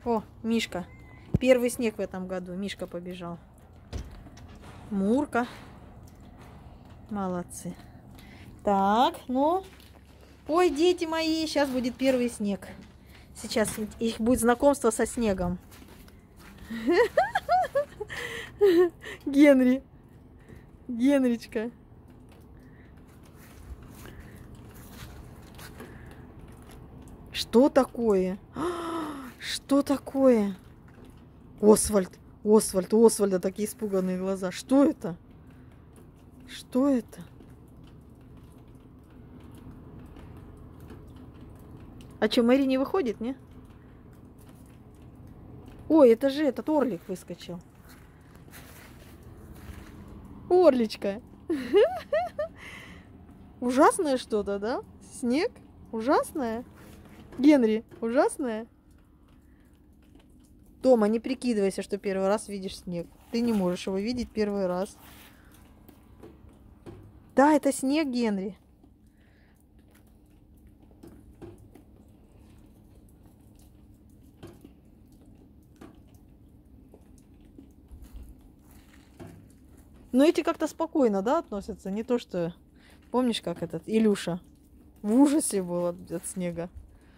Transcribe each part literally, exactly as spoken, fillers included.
О, Мишка. Первый снег в этом году. Мишка побежал. Мурка. Молодцы. Так, ну. Ой, дети мои, сейчас будет первый снег. Сейчас их будет знакомство со снегом. Генри. Генричка. Что такое? Что такое? Освальд. Освальд. У Освальда такие испуганные глаза. Что это? Что это? А что, Мэри не выходит, не? Ой, это же этот орлик выскочил. Орличка. Ужасное что-то, да? Снег? Ужасное? Генри, ужасное? Тома, не прикидывайся, что первый раз видишь снег. Ты не можешь его видеть первый раз. Да, это снег, Генри. Но эти как-то спокойно, да, относятся. Не то, что... Помнишь, как этот Илюша в ужасе был от, от снега?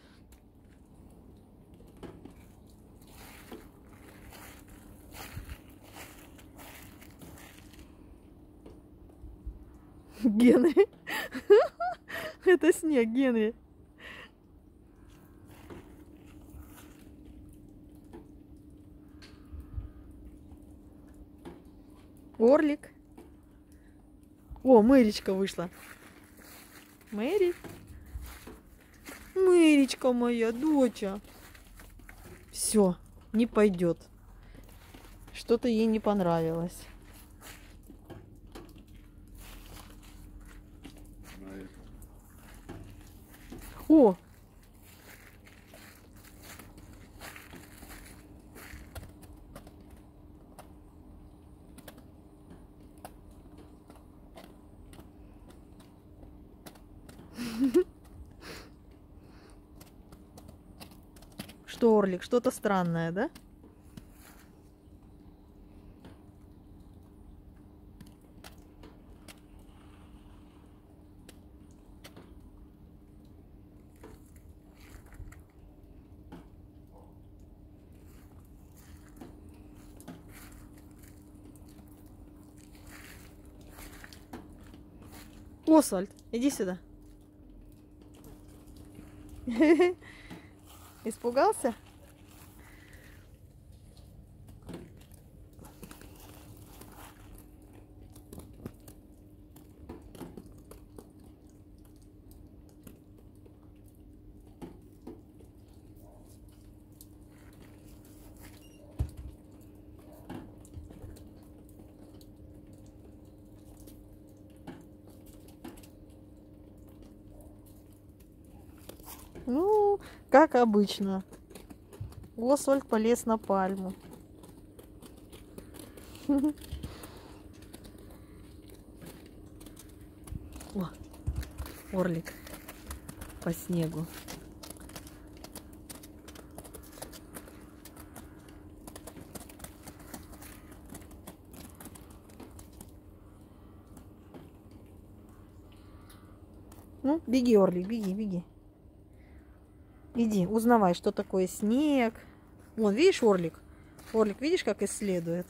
Генри. Это снег, Генри. Орлик. О, Мэричка вышла. Мэри. Мэричка моя, доча. Все, не пойдет. Что-то ей не понравилось. О! Что, Орлик, что-то странное, да? Освальд, иди сюда. Испугался? Ну, как обычно. Освальд полез на пальму. О, орлик по снегу. Ну, беги, орлик, беги, беги. Иди, узнавай, что такое снег. Вон, видишь, орлик? Орлик, видишь, как исследует?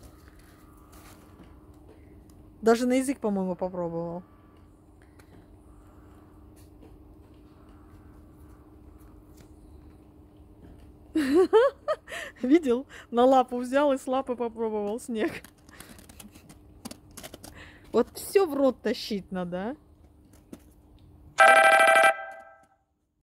Даже на язык, по-моему, попробовал. Видел? На лапу взял и с лапы попробовал снег. Вот все в рот тащить надо, а?